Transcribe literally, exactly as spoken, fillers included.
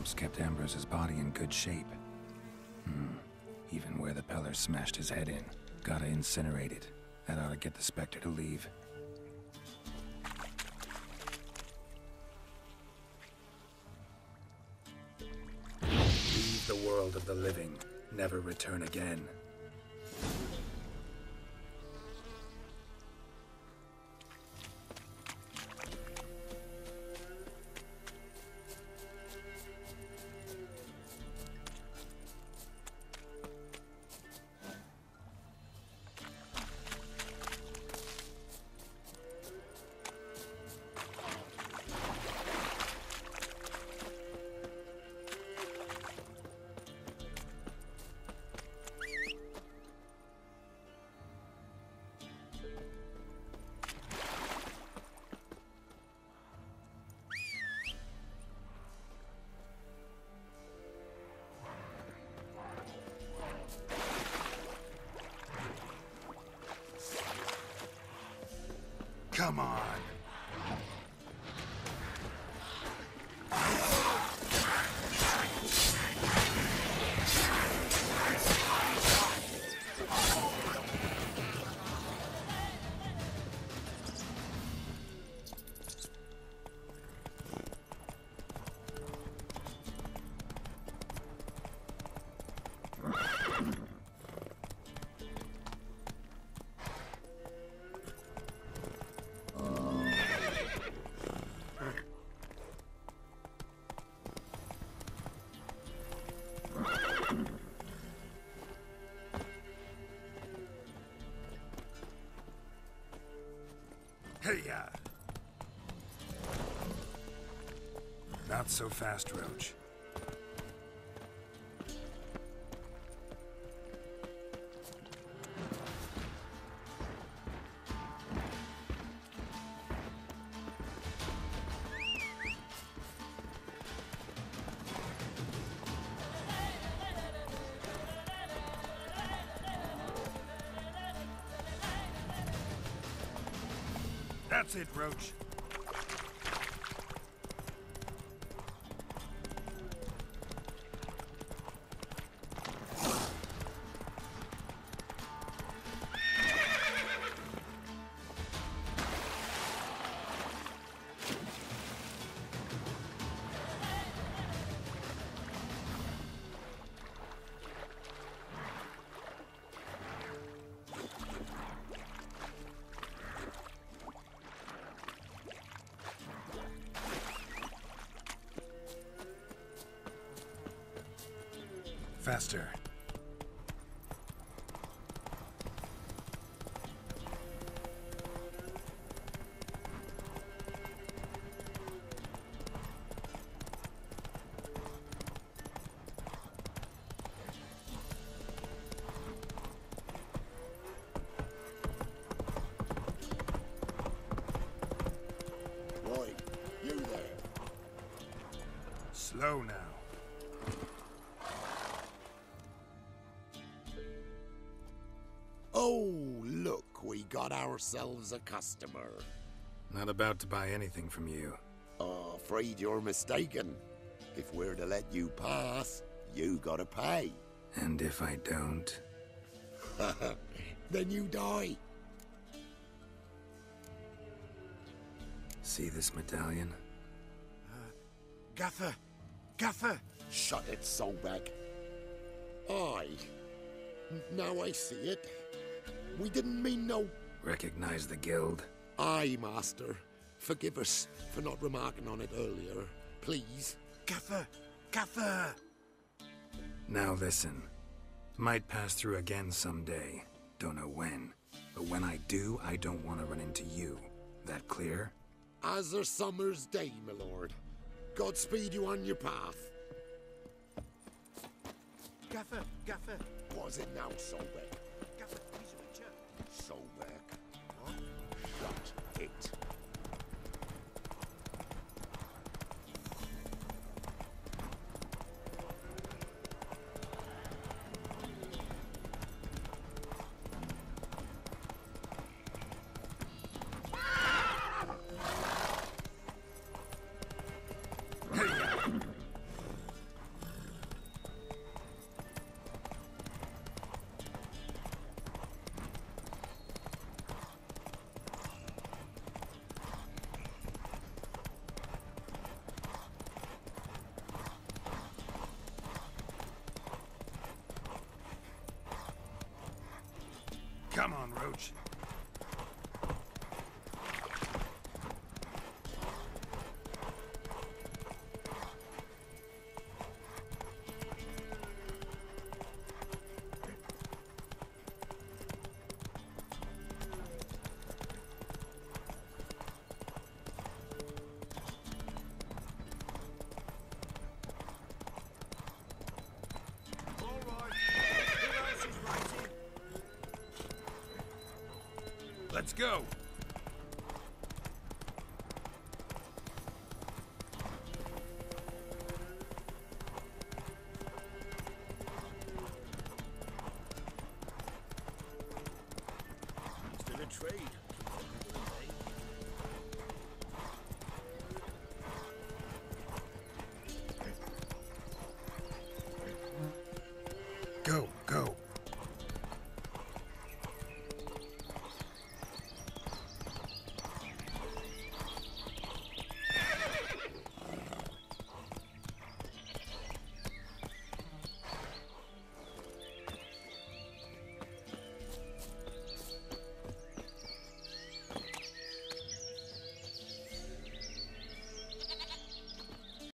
stumps kept Ambrose's body in good shape. Hmm. Even where the pellar smashed his head in. Gotta incinerate it. That ought to get the Spectre to leave. Leave the world of the living. Never return again. Come on. Hey-ya! Not so fast, Roach. That's it, Roach. Faster. Roy, you there? Slow now. Oh, look, we got ourselves a customer. Not about to buy anything from you. Oh, afraid you're mistaken. If we're to let you pass, you gotta pay. And if I don't? Then you die. See this medallion? Uh, Gaffer! Gaffer! Shut it, Solbeck. Aye. Now I see it. We didn't mean no... Recognize the guild? Aye, Master. Forgive us for not remarking on it earlier. Please. Gaffer! Gaffer! Now listen. Might pass through again someday. Don't know when. But when I do, I don't want to run into you. That clear? As a summer's day, my lord. Godspeed you on your path. Gaffer! Gaffer! Was it now, Solbeck? Gaffer, he's a witcher. Solbeck. What? Shut it. Come on, Roach. Let's go!